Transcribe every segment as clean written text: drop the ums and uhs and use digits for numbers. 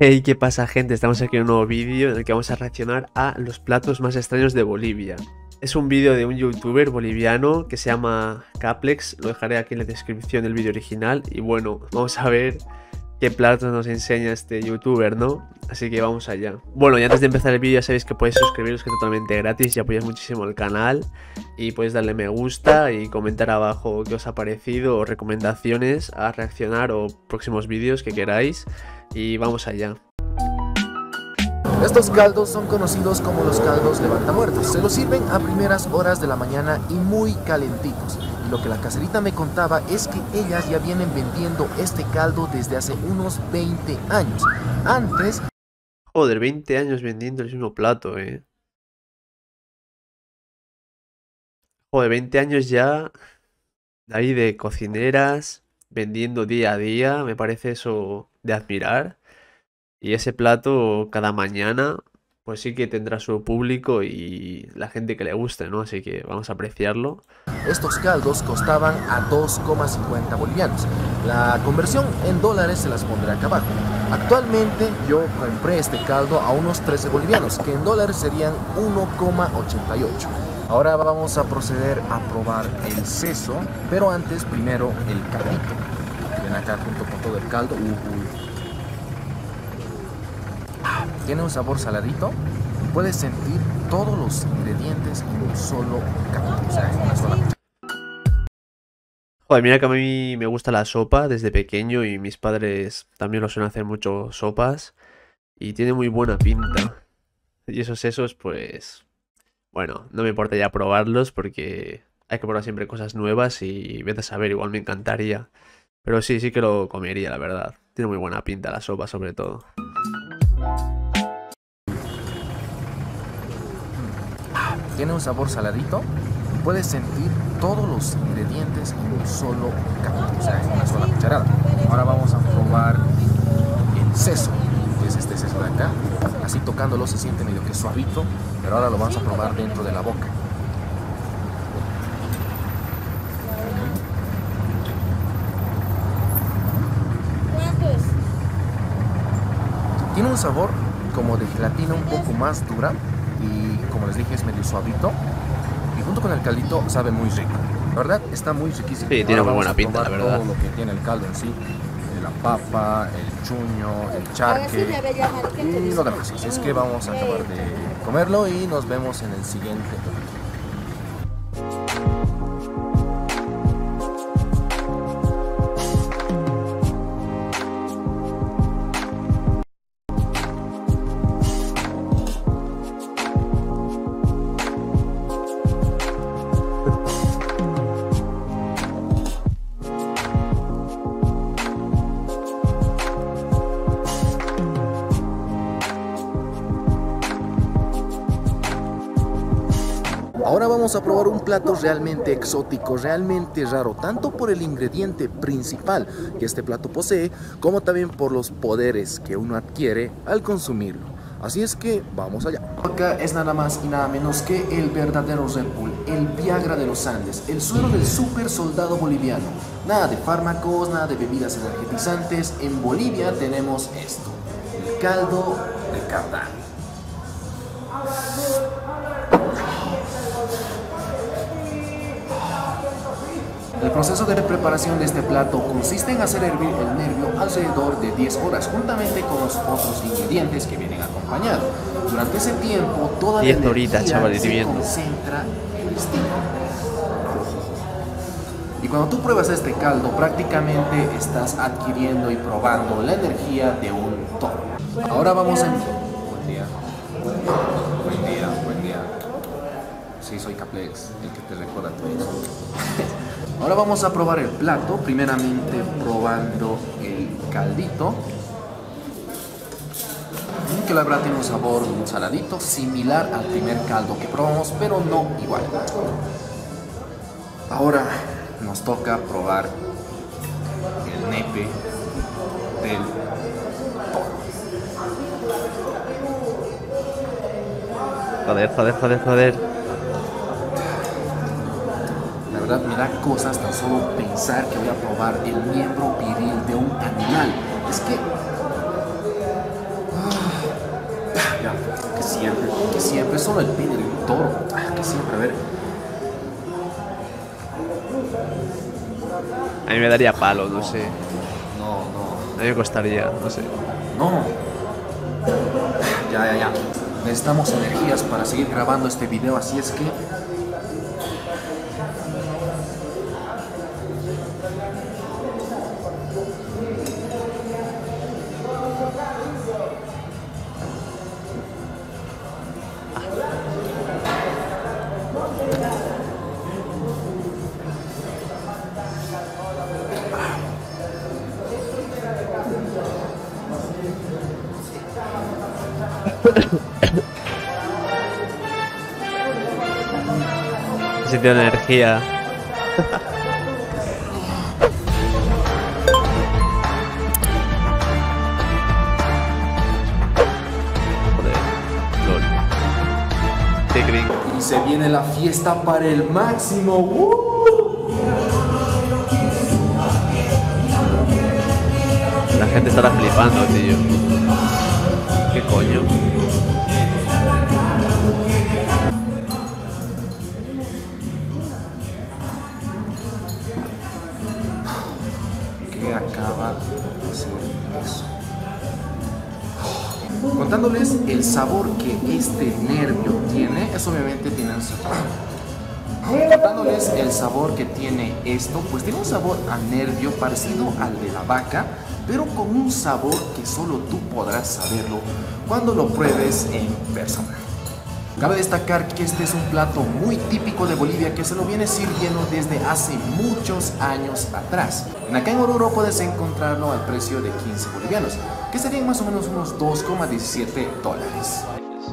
Hey, ¿qué pasa, gente? Estamos aquí en un nuevo vídeo en el que vamos a reaccionar a los platos más extraños de Bolivia. Es un vídeo de un youtuber boliviano que se llama Caplex, lo dejaré aquí en la descripción del vídeo original. Y bueno, vamos a ver qué platos nos enseña este youtuber, ¿no? Así que vamos allá. Bueno, y antes de empezar el vídeo ya sabéis que podéis suscribiros, que es totalmente gratis y apoyáis muchísimo el canal. Y podéis darle me gusta y comentar abajo qué os ha parecido o recomendaciones a reaccionar o próximos vídeos que queráis. Y vamos allá. Estos caldos son conocidos como los caldos levantamuertos. Se los sirven a primeras horas de la mañana y muy calentitos. Y lo que la caserita me contaba es que ellas ya vienen vendiendo este caldo desde hace unos 20 años. Antes... Joder, 20 años vendiendo el mismo plato, eh. Joder, 20 años ya ahí de cocineras, vendiendo día a día. Me parece eso de admirar. Y ese plato cada mañana, pues sí que tendrá su público y la gente que le guste, ¿no? Así que vamos a apreciarlo. Estos caldos costaban a 2,50 bolivianos. La conversión en dólares se las pondré acá abajo. Actualmente yo compré este caldo a unos 13 bolivianos, que en dólares serían 1,88. Ahora vamos a proceder a probar el seso, pero antes primero el caldito. Ven acá junto con todo el caldo. Tiene un sabor saladito. Puedes sentir todos los ingredientes en un solo caldo, o sea, en una sola cuchara. Joder, mira que a mí me gusta la sopa desde pequeño y mis padres también lo suelen hacer mucho sopas y tiene muy buena pinta. Y esos sesos, pues, bueno, no me importa ya probarlos porque hay que probar siempre cosas nuevas y vete a saber, igual me encantaría. Pero sí, sí que lo comería, la verdad. Tiene muy buena pinta la sopa, sobre todo. Tiene un sabor saladito. Puedes sentir todos los ingredientes en un solo caldo, o sea, en una sola cucharada. Ahora vamos a probar el seso, que es este seso de acá. Así tocándolo se siente medio que suavito, pero ahora lo vamos a probar dentro de la boca. Tiene un sabor como de gelatina un poco más dura y, como les dije, es medio suavito. Y junto con el caldito sabe muy rico. La verdad está muy riquísimo. Sí, tiene muy buena pinta, la verdad. Todo lo que tiene el caldo en sí. La papa, el chuño, el charque y lo demás. Así es que vamos a acabar de comerlo y nos vemos en el siguiente video. Ahora vamos a probar un plato realmente exótico, realmente raro, tanto por el ingrediente principal que este plato posee, como también por los poderes que uno adquiere al consumirlo. Así es que vamos allá. Acá es nada más y nada menos que el verdadero Red Bull, el Viagra de los Andes, el suero del super soldado boliviano. Nada de fármacos, nada de bebidas energetizantes. En Bolivia tenemos esto, el caldo de cardán. El proceso de preparación de este plato consiste en hacer hervir el nervio alrededor de 10 horas, juntamente con los otros ingredientes que vienen acompañados. Durante ese tiempo, toda la energía se concentra en el estómago. Y cuando tú pruebas este caldo, prácticamente estás adquiriendo y probando la energía de un toro. Ahora vamos a... Buen día. Buen día, buen día. Sí, soy Caplex, el que te recuerda todo eso. Ahora vamos a probar el plato, primeramente probando el caldito, que la verdad tiene un sabor un saladito, similar al primer caldo que probamos, pero no igual. Ahora nos toca probar el nepe del toro. Joder. La verdad me da cosas tan solo pensar que voy a probar el miembro viril de un animal. Es que que siempre, solo el pin del toro, que siempre, a ver. A mí me daría palo, no sé. No. A mí me costaría, no sé. No. Ya. Necesitamos energías para seguir grabando este video, así es que... Si tiene energía. Joder, lol. Tigring. Y se viene la fiesta para el máximo. La gente estará flipando, tío. ¿Qué coño? ¿Qué acaba de hacer eso? Contándoles el sabor que este nervio tiene, eso obviamente tiene un sabor. Contándoles el sabor que tiene esto, pues tiene un sabor a nervio parecido al de la vaca, pero con un sabor que solo tú podrás saberlo cuando lo pruebes en persona. Cabe destacar que este es un plato muy típico de Bolivia que se lo viene sirviendo desde hace muchos años atrás. Acá en Oruro puedes encontrarlo al precio de 15 bolivianos, que serían más o menos unos 2,17 dólares.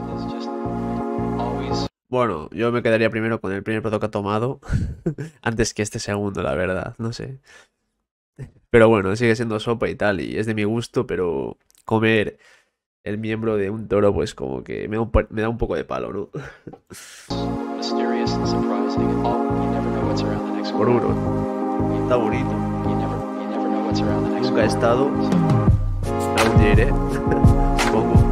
Bueno, yo me quedaría primero con el primer plato que ha tomado antes que este segundo, la verdad, no sé. Pero bueno, sigue siendo sopa y tal, y es de mi gusto, pero comer el miembro de un toro, pues como que me da un poco de palo, ¿no? Oruro. Está bonito. Nunca he estado. Algún día iré. Supongo.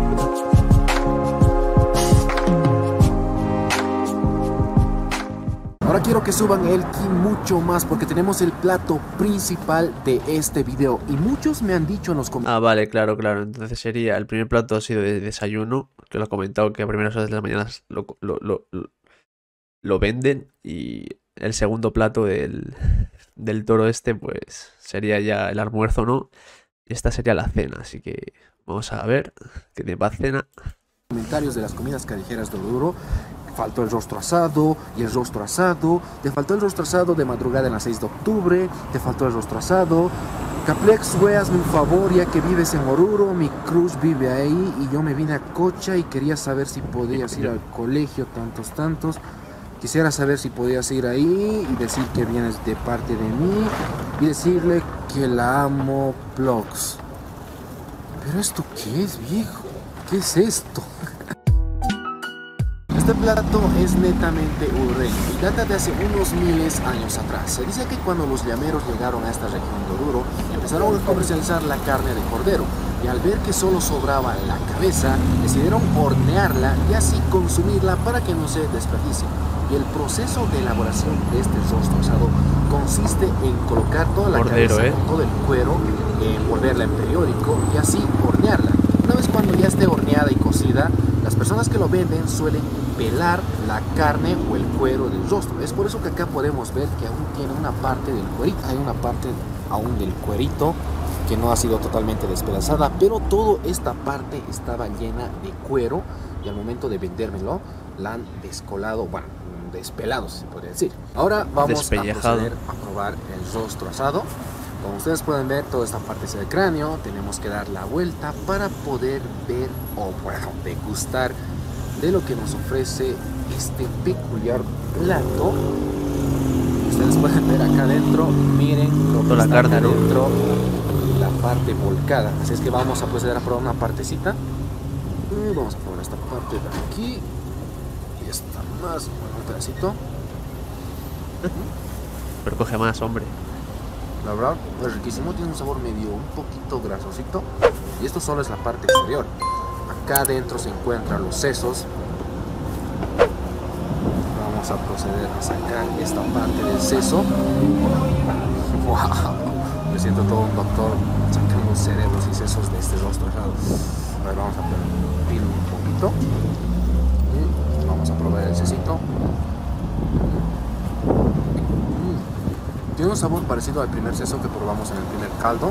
Ahora quiero que suban el ki mucho más porque tenemos el plato principal de este video y muchos me han dicho en los comentarios. Ah, vale, claro. Entonces sería, el primer plato ha sido de desayuno, que lo he comentado que a primeras horas de las mañanas lo venden, y el segundo plato del toro este, pues sería ya el almuerzo, ¿no? Y esta sería la cena, así que vamos a ver qué te va a cena. Comentarios de las comidas callejeras de Oruro. Faltó el rostro asado y el rostro asado. Te faltó el rostro asado de madrugada en la 6 de octubre. Te faltó el rostro asado. Caplex, güey, hazme un favor, ya que vives en Oruro, mi cruz vive ahí y yo me vine a Cocha y quería saber si podías ir al colegio tantos. Quisiera saber si podías ir ahí y decir que vienes de parte de mí y decirle que la amo, Plox. ¿Pero esto qué es, viejo? ¿Qué es esto? Este plato es netamente urreño y data de hace unos miles años atrás. Se dice que cuando los llameros llegaron a esta región de Oruro, empezaron a comercializar la carne de cordero y al ver que solo sobraba la cabeza, decidieron hornearla y así consumirla para que no se desperdicie. Y el proceso de elaboración de este rostro asado consiste en colocar toda la cabeza con todo el cuero, envolverla en periódico y así hornearla. Una vez cuando ya esté horneada y cocida, las personas que lo venden suelen pelar la carne o el cuero del rostro. Es por eso que acá podemos ver que aún tiene una parte del cuerito. Hay una parte aún del cuerito que no ha sido totalmente despedazada, pero toda esta parte estaba llena de cuero y al momento de vendérmelo la han descolado, bueno, despelado se podría decir. Ahora vamos a proceder a probar el rostro asado. Como ustedes pueden ver, toda esta parte es el cráneo. Tenemos que dar la vuelta para poder ver o bueno, degustar de lo que nos ofrece este peculiar plato. Ustedes pueden ver acá adentro, miren lo que toda está la carne acá adentro, la parte volcada. Así es que vamos a proceder a probar una partecita. Y vamos a probar esta parte de aquí y esta más, bueno, un pedacito. Pero coge más, hombre. La verdad es riquísimo, tiene un sabor medio un poquito grasosito y esto solo es la parte exterior. Acá adentro se encuentran los sesos. Vamos a proceder a sacar esta parte del seso. ¡Wow! Me siento todo un doctor sacando cerebros y sesos de este rostro. A ver, vamos a abrir un poquito. Vamos a probar el cesito. Tiene un sabor parecido al primer seso que probamos en el primer caldo.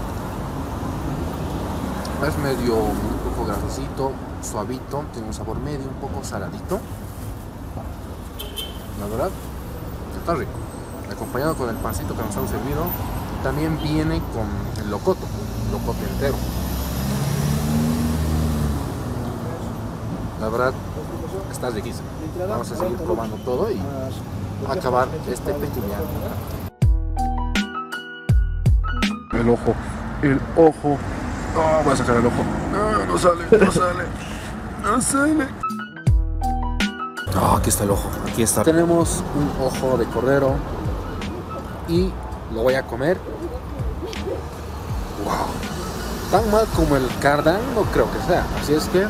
Es medio un poco grasosito, suavito, tiene un sabor medio, un poco saladito. La verdad, está rico. Acompañado con el pancito que nos han servido. También viene con el locoto entero. La verdad, está riquísimo. Vamos a seguir probando todo y acabar este peculiar. El ojo. Oh, voy a sacar el ojo. No sale. Oh, aquí está el ojo. Aquí está. Tenemos un ojo de cordero y lo voy a comer. Wow. Tan mal como el cardan no creo que sea. Así es que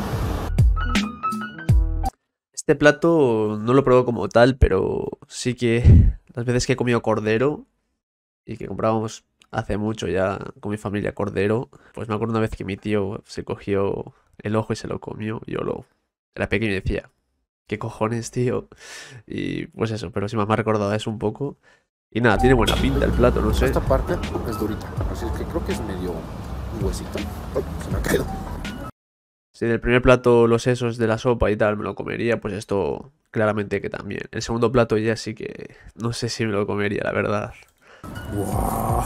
este plato no lo probé como tal, pero sí que las veces que he comido cordero y que comprábamos hace mucho ya con mi familia cordero, pues me acuerdo una vez que mi tío se cogió el ojo y se lo comió. Era pequeño y decía, ¿qué cojones, tío? Y pues eso, pero sí me ha recordado eso un poco. Y nada, tiene buena pinta el plato, no sé. esta parte es durita, así es que creo que es medio un huesito. Oh, se me ha caído. Si en el primer plato los sesos de la sopa y tal me lo comería, pues esto claramente que también. El segundo plato ya sí que no sé si me lo comería, la verdad. Wow.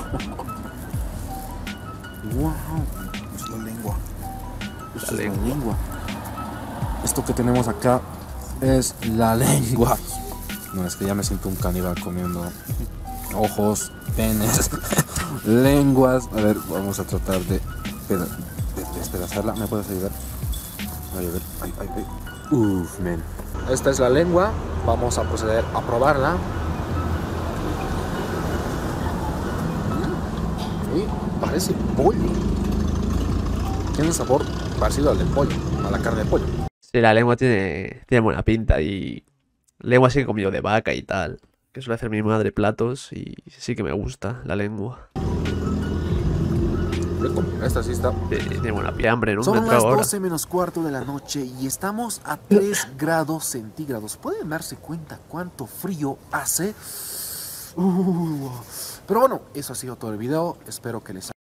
Es la lengua. La lengua. Esto que tenemos acá es la lengua. No, es que ya me siento un caníbal comiendo ojos, penes, lenguas. A ver, vamos a tratar de despedazarla. ¿Me puedes ayudar? A ver, ay. Uf, men. Esta es la lengua. Vamos a proceder a probarla. Parece pollo. Tiene un sabor parecido al del pollo, a la carne de pollo. Sí, la lengua tiene buena pinta y lengua sí que he comido de vaca y tal, que suele hacer mi madre platos y sí que me gusta la lengua. Esta sí está. Tiene buena hambre, ¿no? Son las 12 menos cuarto de la noche y estamos a 3 grados centígrados. ¿Pueden darse cuenta cuánto frío hace? Pero bueno, eso ha sido todo el video. Espero que les haya.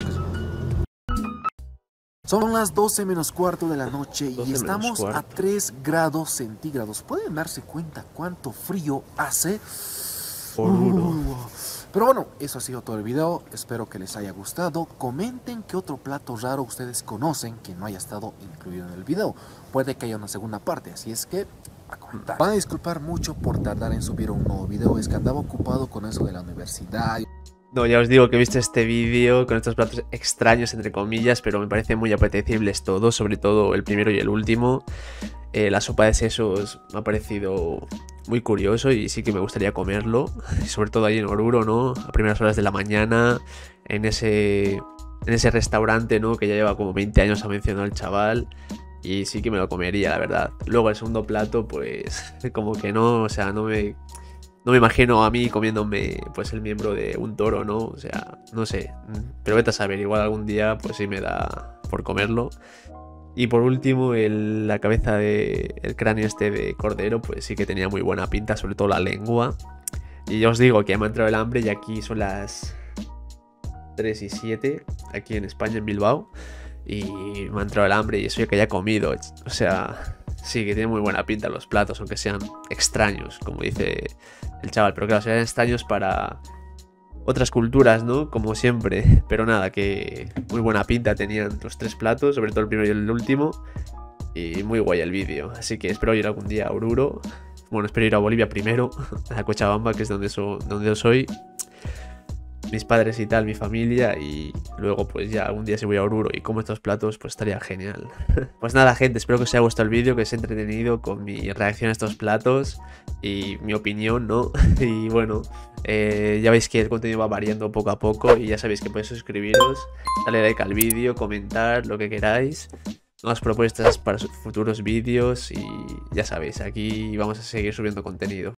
Son las 12 menos cuarto de la noche y estamos a 3 grados centígrados. ¿Pueden darse cuenta cuánto frío hace? Pero bueno, eso ha sido todo el video. Espero que les haya gustado. Comenten qué otro plato raro ustedes conocen que no haya estado incluido en el video. Puede que haya una segunda parte, así es que a comentar. Van a disculpar mucho por tardar en subir un nuevo video. Es que andaba ocupado con eso de la universidad. No, ya os digo que he visto este vídeo con estos platos extraños, entre comillas, pero me parecen muy apetecibles todos, sobre todo el primero y el último. La sopa de sesos me ha parecido muy curioso y sí que me gustaría comerlo, sobre todo ahí en Oruro, ¿no? A primeras horas de la mañana, en ese restaurante, ¿no? Que ya lleva como 20 años, ha mencionado el chaval, y sí que me lo comería, la verdad. Luego el segundo plato, pues como que no, o sea, no me imagino a mí comiéndome pues el miembro de un toro, ¿no? O sea, no sé, pero vete a saber, igual algún día pues sí me da por comerlo. Y por último, la cabeza el cráneo este de cordero, pues sí que tenía muy buena pinta, sobre todo la lengua. Y ya os digo que ya me ha entrado el hambre y aquí son las 3:07, aquí en España, en Bilbao. Y me ha entrado el hambre y eso yo que ya he comido. O sea, sí que tiene muy buena pinta los platos, aunque sean extraños, como dice el chaval. Pero claro, sean extraños para otras culturas, ¿no? Como siempre. Pero nada, que muy buena pinta tenían los tres platos, sobre todo el primero y el último. Y muy guay el vídeo. Así que espero ir algún día a Oruro. Bueno, espero ir a Bolivia primero, a Cochabamba, que es donde yo soy. Mis padres y tal, mi familia, y luego pues ya algún día si voy a Oruro y como estos platos, pues estaría genial. Pues nada, gente, espero que os haya gustado el vídeo, que os haya entretenido con mi reacción a estos platos y mi opinión, ¿no? Y bueno, ya veis que el contenido va variando poco a poco y ya sabéis que podéis suscribiros, darle like al vídeo, comentar lo que queráis. nuevas propuestas para futuros vídeos y ya sabéis, aquí vamos a seguir subiendo contenido.